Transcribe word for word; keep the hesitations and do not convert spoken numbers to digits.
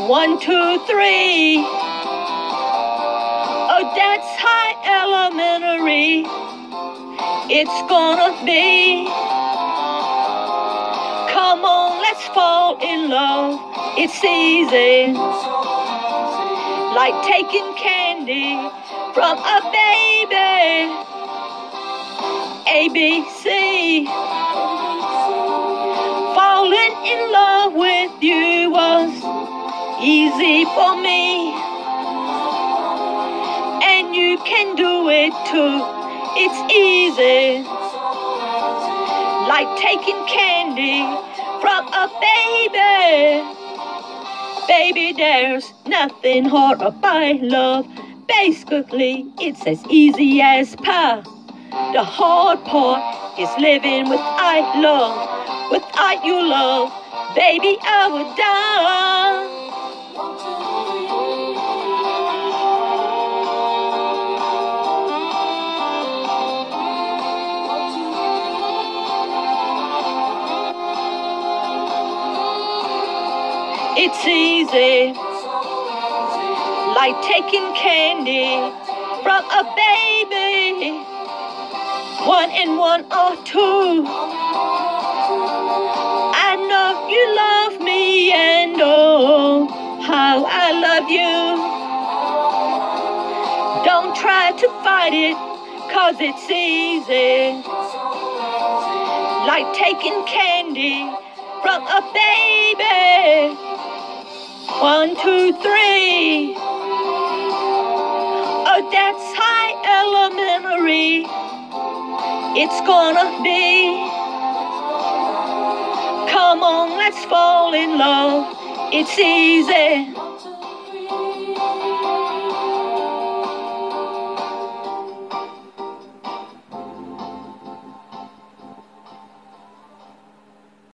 One, two, three. Oh, that's high elementary. It's gonna be. Come on, let's fall in love. It's easy. Like taking candy from a baby. A B C. Falling in love with you was easy for me. And you can do it too. It's easy. Like taking candy from a baby. Baby, there's nothing hard about love. Basically, it's as easy as pie. The hard part is living without love. Without your love, baby, I would die. It's easy, like taking candy from a baby. One and one are two. I know you love me, and oh, how I love you. Don't try to fight it, cause it's easy. Like taking candy from a baby. One, two, three. Oh, that's high elementary. It's gonna be. Come on, let's fall in love. It's easy.